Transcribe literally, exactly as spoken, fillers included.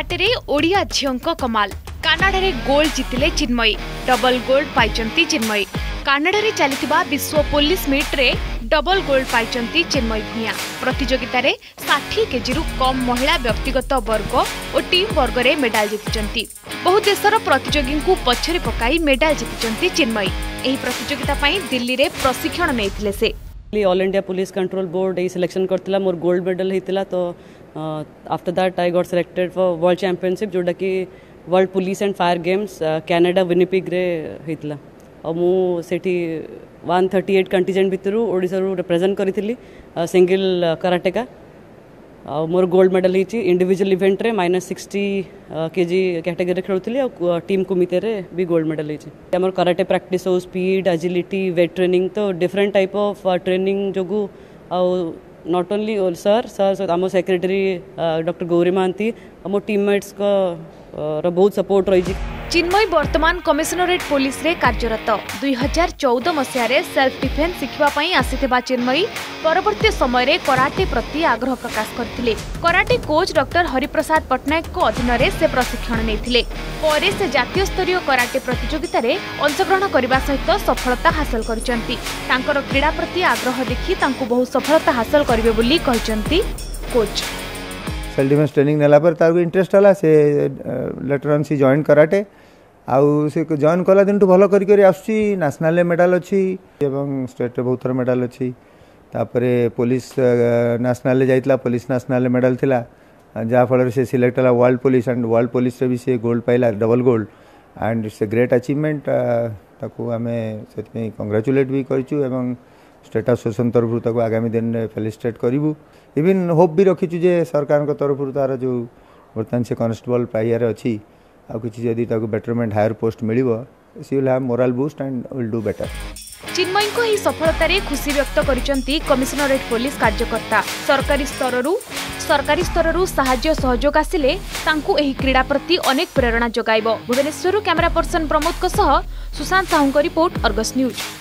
Karate रे ओडिया झियों कमाल Canada रे गोल्ड जितिले चिन्मयी डबल गोल्ड पाइचंती चिन्मयी कानाडा रे चलिथिबा विश्व पुलिस मीट रे डबल गोल्ड पाइचंती चिन्मयी भूया प्रतियोगिता रे साठ केजी रु कम महिला व्यक्तिगत वर्ग और टीम वर्ग रे मेडल जीतिचंती बहु देशर प्रतियोगी को पछरे पकाई मेडल जीतिचंती चिन्मयी एही प्रतियोगिता पई दिल्ली रे प्रशिक्षण नेथिले से all India police control board ये सिलेक्शन करथिला मोर गोल्ड मेडल हेतिला तो after that I got selected for world championship जोटा कि world police and fire games Canada Winnipeg रे हेतिला और मु सेठी एक सौ अड़तीस कंटिजेंट भितरु ओडिसा रु रिप्रेजेंट करिथिली सिंगल कराटे का और मोर गोल्ड मेडल हिची इंडिविजुअल इवेंट रे माइनस सिक्सटी केजी कैटेगरी खेलुथिली और टीम कुमिते रे भी गोल्ड मेडल हिची हमर कराटे प्रैक्टिस हो स्पीड एजिलिटी वेट ट्रेनिंग तो डिफरेंट टाइप ऑफ ट्रेनिंग जोगु और नॉट ओनली सर सर आम सेक्रेटरी डॉक्टर गौरी महांती आम टीममेट्स को बहुत सपोर्ट रही। चिन्मयी वर्तमान कमिशनरेट पुलिस रे कार्यरत दुई हजार चौदह मसीह सेल्फ डिफेन्स शिखवाई आसीथिबा चिन्मयी परवर्ती समय रे कराटे प्रति आग्रह प्रकाश करथिले। Karate coach doctor Hariprasad Patnaik को अधीन रे से प्रशिक्षण नेथिले परे से जातीय स्तरीय कराटे प्रतियोगिता रे अंशग्रहण करबा सहित सफलता हासिल करिसंती। तांकर क्रीडा प्रति आग्रह देखि तांको बहुत सफलता हासिल करिवे बोली कहिसंती कोच। सेल्फ डिफेन्स ट्रेनिंग नेला पर तार इंटरेस्ट हला से later on she join karate आउ से जॉइन कला दिन भल करी आसुची नेशनल मेडल अच्छी एवं स्टेट बहुत थर मेडल अच्छी तापरे पुलिस नेशनल जाइतला पुलिस नेशनल मेडल थिला जहाँ फल से सिलेक्ट हला world police and world police रे भी से गोल्ड पाइला double gold and it's a great achievement ताकू आमे सेति कांग्रेचुलेट भी करिचु एवं स्टेट एसोसिएशन तरफ ताकू आगामी दिन में फेलिसिटेट करिवु इवन होप भी रखीचु जे सरकार को तरफ तार जो बर्तमान से कांस्टेबल पाइबार अच्छी आउ किछि जदि ताकू बेटरमेंट हायर पोस्ट मिलिबो she will have moral boost and will do better. Chinmayi को ही सफलता रे खुशी व्यक्त करिसंती कमिशनरेट पुलिस कार्यकर्ता सरकारी स्तर रु सरकारी स्तर रु सहाय्य सहयोग आसिले तांकू एही क्रीडा प्रति अनेक प्रेरणा जगाइबो। भुवनेश्वर कैमरा पर्सन प्रमोद को सह सुशांत साहू को रिपोर्ट अर्गस न्यूज।